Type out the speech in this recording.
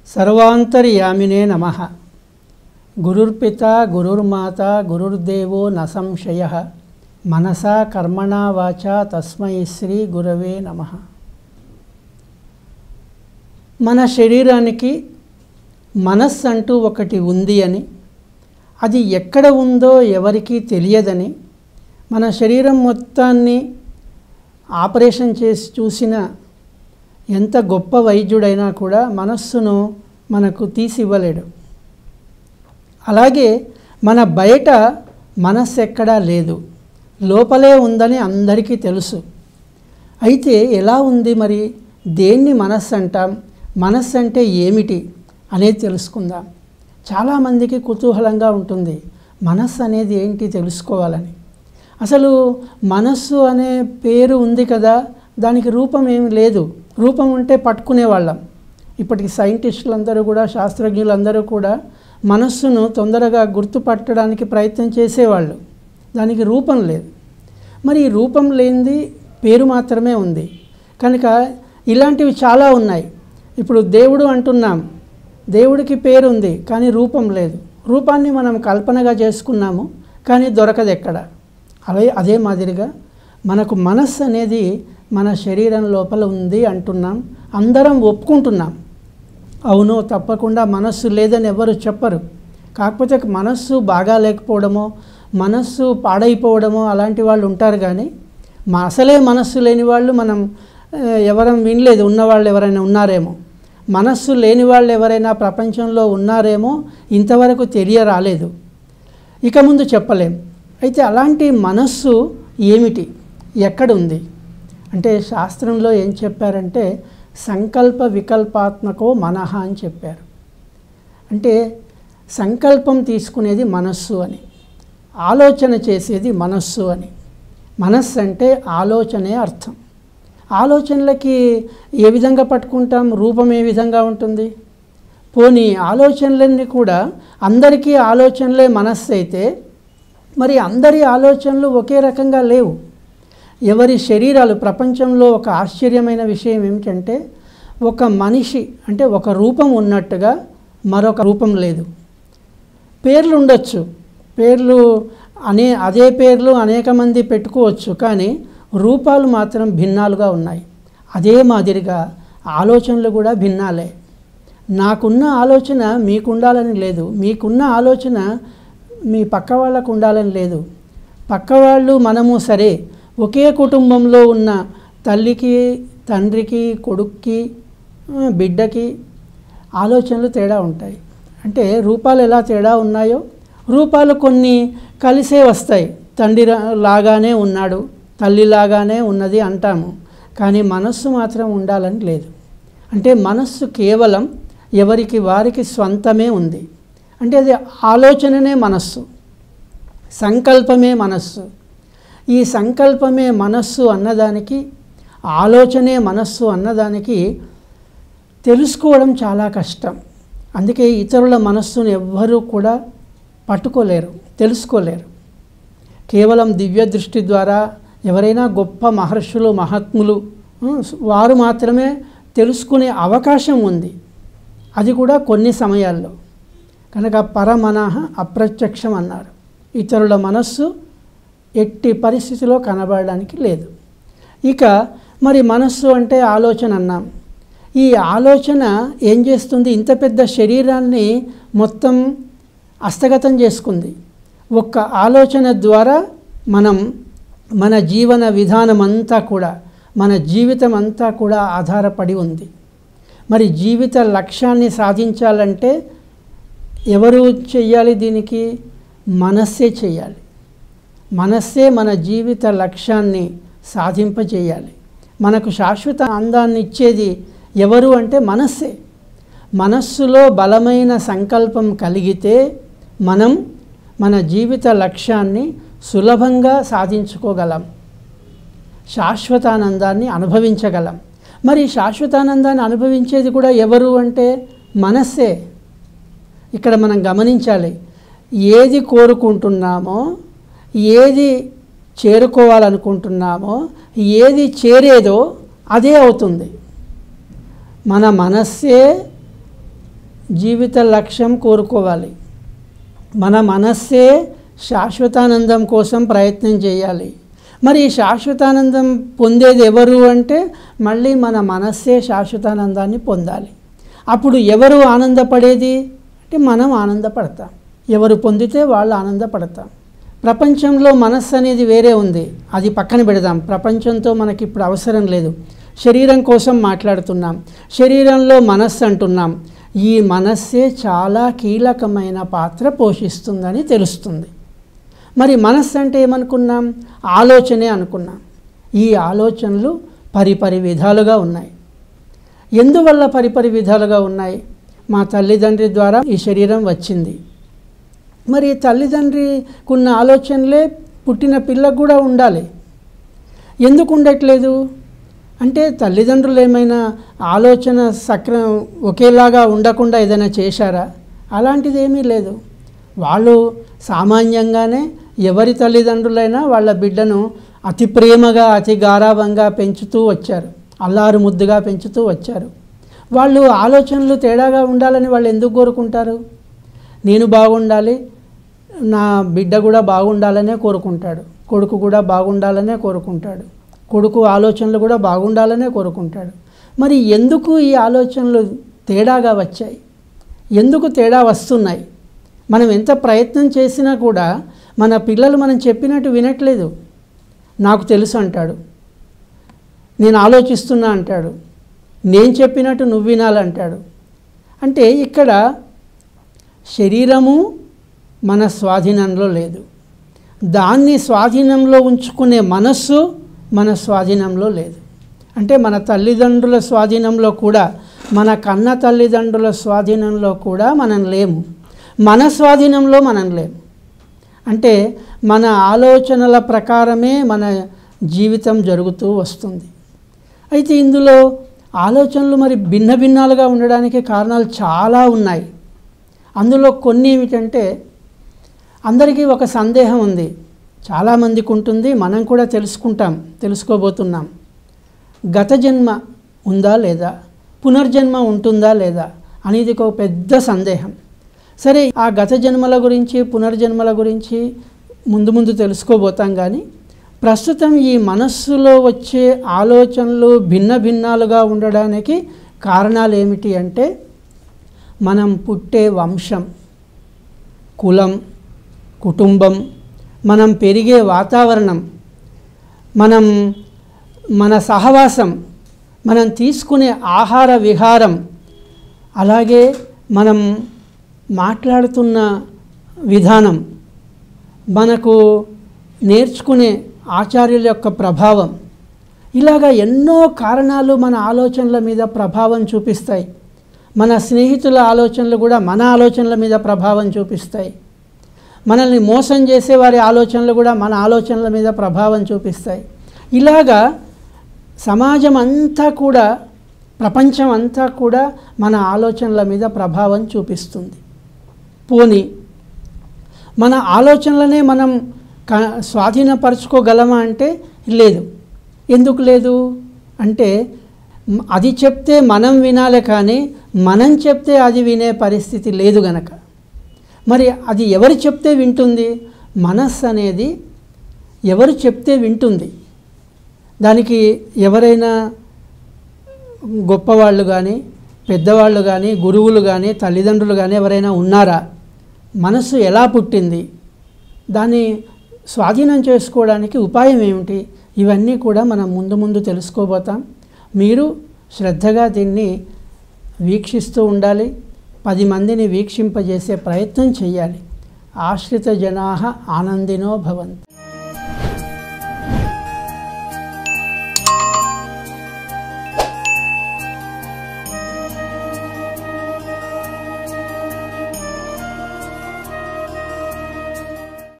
सर्वांतर्यामिने नमः। गुरुर्पिता गुरुर्माता गुरुर्देवो न संशयः। मनसा कर्मणा वाचा तस्मै श्री गुरवे नमः। మన శరీరానికి మనస్సు అంటూ ఒకటి ఉంది అని, అది ఎక్కడ ఉందో ఎవరికీ తెలియదని, మన శరీరం మొత్తాన్ని ఆపరేషన్ చేసి చూసిన ఎంత గొప్ప వైద్యుడైనా కూడా మనస్సును మనకు తీసి ఇవ్వలేడు. అలాగే మన బయట మనస్సు ఎక్కడా లేదు, లోపలే ఉందని అందరికీ తెలుసు. అయితే ఎలా ఉంది మరి, దేన్ని మనస్సు అంటాం, మనస్సు అంటే ఏమిటి అనేది తెలుసుకుందాం. చాలామందికి కుతూహలంగా ఉంటుంది మనస్సు అనేది ఏంటి తెలుసుకోవాలని. అసలు మనస్సు అనే పేరు ఉంది కదా, దానికి రూపం ఏమి లేదు. రూపం ఉంటే పట్టుకునేవాళ్ళం. ఇప్పటికి సైంటిస్టులందరూ కూడా, శాస్త్రజ్ఞులందరూ కూడా మనస్సును తొందరగా గుర్తుపట్టడానికి ప్రయత్నం చేసేవాళ్ళు. దానికి రూపం లేదు. మరి ఈ రూపం లేనిది పేరు మాత్రమే ఉంది కనుక ఇలాంటివి చాలా ఉన్నాయి. ఇప్పుడు దేవుడు అంటున్నాం, దేవుడికి పేరు ఉంది కానీ రూపం లేదు. రూపాన్ని మనం కల్పనగా చేసుకున్నాము కానీ దొరకదు ఎక్కడ. అదే మాదిరిగా మనకు మనస్సు అనేది మన శరీరం లోపల ఉంది అంటున్నాం, అందరం ఒప్పుకుంటున్నాం. అవును, తప్పకుండా మనస్సు లేదని ఎవరు చెప్పరు. కాకపోతే మనస్సు బాగా లేకపోవడమో, మనస్సు పాడైపోవడమో అలాంటి వాళ్ళు ఉంటారు. కానీ అసలే మనస్సు లేని వాళ్ళు మనం ఎవరం వినలేదు. ఉన్నవాళ్ళు ఎవరైనా ఉన్నారేమో, మనస్సు లేని వాళ్ళు ఎవరైనా ప్రపంచంలో ఉన్నారేమో, ఇంతవరకు తెలియరాలేదు, ఇక ముందు చెప్పలేం. అయితే అలాంటి మనస్సు ఏమిటి, ఎక్కడుంది అంటే శాస్త్రంలో ఏం చెప్పారంటే సంకల్ప వికల్పాత్మకో మనః అని చెప్పారు. అంటే సంకల్పం తీసుకునేది మనస్సు అని, ఆలోచన చేసేది మనస్సు అని. మనస్సు అంటే ఆలోచనే అర్థం. ఆలోచనలకి ఏ విధంగా పట్టుకుంటాం, రూపం ఏ విధంగా ఉంటుంది? పోనీ ఆలోచనలన్నీ కూడా అందరికీ ఆలోచనలే మనస్సు అయితే మరి అందరి ఆలోచనలు ఒకే రకంగా లేవు. ఎవరి శరీరాలు, ప్రపంచంలో ఒక ఆశ్చర్యమైన విషయం ఏమిటంటే ఒక మనిషి అంటే ఒక రూపం ఉన్నట్టుగా మరొక రూపం లేదు. పేర్లు ఉండొచ్చు, పేర్లు అదే పేర్లు అనేక మంది పెట్టుకోవచ్చు, కానీ రూపాలు మాత్రం భిన్నాలుగా ఉన్నాయి. అదే మాదిరిగా ఆలోచనలు కూడా భిన్నాలే. నాకున్న ఆలోచన మీకుండాలని లేదు, మీకున్న ఆలోచన మీ పక్క వాళ్ళకు ఉండాలని లేదు. పక్కవాళ్ళు మనము సరే ఒకే కుటుంబంలో ఉన్న తల్లికి, తండ్రికి, కొడుక్కి, బిడ్డకి ఆలోచనలు తేడా ఉంటాయి. అంటే రూపాలు ఎలా తేడా ఉన్నాయో రూపాలు కొన్ని కలిసే వస్తాయి. తండ్రి లాగానే ఉన్నాడు, తల్లిలాగానే ఉన్నది అంటాము, కానీ మనస్సు మాత్రం ఉండాలని లేదు. అంటే మనస్సు కేవలం ఎవరికి వారికి స్వంతమే ఉంది. అంటే అది ఆలోచననే మనస్సు, సంకల్పమే మనస్సు. ఈ సంకల్పమే మనస్సు అన్నదానికి, ఆలోచనే మనస్సు అన్నదానికి తెలుసుకోవడం చాలా కష్టం. అందుకే ఇతరుల మనస్సును ఎవ్వరూ కూడా పట్టుకోలేరు, తెలుసుకోలేరు. కేవలం దివ్య దృష్టి ద్వారా ఎవరైనా గొప్ప మహర్షులు, మహాత్ములు వారు మాత్రమే తెలుసుకునే అవకాశం ఉంది, అది కూడా కొన్ని సమయాల్లో. కనుక పరమనః అప్రత్యక్షం అన్నారు. ఇతరుల మనస్సు ఎట్టి పరిస్థితిలో కనబడడానికి లేదు. ఇక మరి మనస్సు అంటే ఆలోచన అన్నాం. ఈ ఆలోచన ఏం చేస్తుంది? ఇంత పెద్ద శరీరాన్ని మొత్తం హస్తగతం చేసుకుంది. ఒక్క ఆలోచన ద్వారా మనం మన జీవన విధానం అంతా కూడా, మన జీవితం అంతా కూడా ఆధారపడి ఉంది. మరి జీవిత లక్ష్యాన్ని సాధించాలంటే ఎవరు చెయ్యాలి? దీనికి మనస్సే చెయ్యాలి. మనస్సే మన జీవిత లక్ష్యాన్ని సాధింపజేయాలి. మనకు శాశ్వత ఆనందాన్ని ఇచ్చేది ఎవరు అంటే మనస్సే. మనస్సులో బలమైన సంకల్పం కలిగితే మనం మన జీవిత లక్ష్యాన్ని సులభంగా సాధించుకోగలం, శాశ్వతానందాన్ని అనుభవించగలం. మరి శాశ్వతానందాన్ని అనుభవించేది కూడా ఎవరు అంటే మనస్సే. ఇక్కడ మనం గమనించాలి, ఏది కోరుకుంటున్నామో, ఏది చేరుకోవాలనుకుంటున్నామో, ఏది చేరేదో అదే అవుతుంది. మన మనస్సే జీవిత లక్ష్యం కోరుకోవాలి. మన మనస్సే శాశ్వతానందం కోసం ప్రయత్నం చేయాలి. మరి ఈ శాశ్వతానందం పొందేది ఎవరు అంటే మళ్ళీ మన మనస్సే శాశ్వతానందాన్ని పొందాలి. అప్పుడు ఎవరు ఆనందపడేది అంటే మనం ఆనందపడతాం. ఎవరు పొందితే వాళ్ళు ఆనందపడతాం. ప్రపంచంలో మనస్సు అనేది వేరే ఉంది, అది పక్కన పెడదాం. ప్రపంచంతో మనకి ఇప్పుడు అవసరం లేదు. శరీరం కోసం మాట్లాడుతున్నాం. శరీరంలో మనస్సు అంటున్నాం. ఈ మనస్సే చాలా కీలకమైన పాత్ర పోషిస్తుందని తెలుస్తుంది. మరి మనస్సు అంటే ఏమనుకున్నాం? ఆలోచనే అనుకున్నాం. ఈ ఆలోచనలు పరిపరి విధాలుగా ఉన్నాయి. ఎందువల్ల పరిపరి విధాలుగా ఉన్నాయి? మా తల్లిదండ్రి ద్వారా ఈ శరీరం వచ్చింది. మరి తల్లిదండ్రికున్న ఆలోచనలే పుట్టిన పిల్లకు కూడా ఉండాలి. ఎందుకు ఉండట్లేదు అంటే తల్లిదండ్రులు ఏమైనా ఆలోచన ఒకేలాగా ఉండకుండా ఏదైనా చేశారా? అలాంటిది ఏమీ లేదు. వాళ్ళు సామాన్యంగానే ఎవరి తల్లిదండ్రులైనా వాళ్ళ బిడ్డను అతి ప్రేమగా అతి గారాబంగా పెంచుతూ వచ్చారు, అల్లారు ముద్దుగా పెంచుతూ వచ్చారు. వాళ్ళు ఆలోచనలు తేడాగా ఉండాలని వాళ్ళు ఎందుకు కోరుకుంటారు? నేను బాగుండాలి, నా బిడ్డ కూడా బాగుండాలనే కోరుకుంటాడు. కొడుకు కూడా బాగుండాలనే కోరుకుంటాడు. కొడుకు ఆలోచనలు కూడా బాగుండాలనే కోరుకుంటాడు. మరి ఎందుకు ఈ ఆలోచనలు తేడాగా వచ్చాయి? ఎందుకు తేడా వస్తున్నాయి? మనం ఎంత ప్రయత్నం చేసినా కూడా మన పిల్లలు మనం చెప్పినట్టు వినట్లేదు. నాకు తెలుసు అంటాడు, నేను ఆలోచిస్తున్నా అంటాడు, నేను చెప్పినట్టు నువ్వు వినాలంటాడు. అంటే ఇక్కడ శరీరము మన స్వాధీనంలో లేదు. దాన్ని స్వాధీనంలో ఉంచుకునే మనస్సు మన స్వాధీనంలో లేదు. అంటే మన తల్లిదండ్రుల స్వాధీనంలో కూడా, మన కన్న తల్లిదండ్రుల స్వాధీనంలో కూడా మనం లేము. మన స్వాధీనంలో మనం లేము. అంటే మన ఆలోచనల ప్రకారమే మన జీవితం జరుగుతూ వస్తుంది. అయితే ఇందులో ఆలోచనలు మరి భిన్న భిన్నాలుగా ఉండడానికి కారణాలు చాలా ఉన్నాయి. అందులో కొన్ని ఏమిటంటే, అందరికీ ఒక సందేహం ఉంది, చాలామందికి ఉంటుంది, మనం కూడా తెలుసుకోబోతున్నాం. గత జన్మ ఉందా లేదా, పునర్జన్మ ఉంటుందా లేదా అనేది ఒక పెద్ద సందేహం. సరే, ఆ గత జన్మల గురించి పునర్జన్మల గురించి ముందు తెలుసుకోబోతాం. కానీ ప్రస్తుతం ఈ మనస్సులో వచ్చే ఆలోచనలు భిన్న భిన్నాలుగా ఉండడానికి కారణాలు ఏమిటి అంటే, మనం పుట్టే వంశం, కులం, కుటుంబం, మనం పెరిగే వాతావరణం, మన సహవాసం, మనం తీసుకునే ఆహార విహారం, అలాగే మనం మాట్లాడుతున్న విధానం, మనకు నేర్చుకునే ఆచార్యుల యొక్క ప్రభావం, ఇలాగా ఎన్నో కారణాలు మన ఆలోచనల మీద ప్రభావం చూపిస్తాయి. మన స్నేహితుల ఆలోచనలు కూడా మన ఆలోచనల మీద ప్రభావం చూపిస్తాయి. మనల్ని మోసం చేసే వారి ఆలోచనలు కూడా మన ఆలోచనల మీద ప్రభావం చూపిస్తాయి. ఇలాగా సమాజం అంతా కూడా, ప్రపంచం అంతా కూడా మన ఆలోచనల మీద ప్రభావం చూపిస్తుంది. పోనీ మన ఆలోచనలనే మనం స్వాధీనపరచుకోగలమా అంటే లేదు. ఎందుకు లేదు అంటే, అది చెప్తే మనం వినాలి, కానీ మనం చెప్తే అది వినే పరిస్థితి లేదు గనక. మరి అది ఎవరు చెప్తే వింటుంది? మనస్సు అనేది ఎవరు చెప్తే వింటుంది. దానికి ఎవరైనా గొప్పవాళ్ళు కానీ, పెద్దవాళ్ళు కానీ, గురువులు కానీ, తల్లిదండ్రులు కానీ ఎవరైనా ఉన్నారా? మనస్సు ఎలా పుట్టింది? దాన్ని స్వాధీనం చేసుకోవడానికి ఉపాయం ఏమిటి? ఇవన్నీ కూడా మనం ముందు తెలుసుకోబోతాం. మీరు శ్రద్ధగా దీన్ని వీక్షిస్తూ ఉండాలి. 10 మందిని వీక్షింపజేసే ప్రయత్నం చేయాలి. ఆశ్రిత జనాః ఆనందినో భవంతు.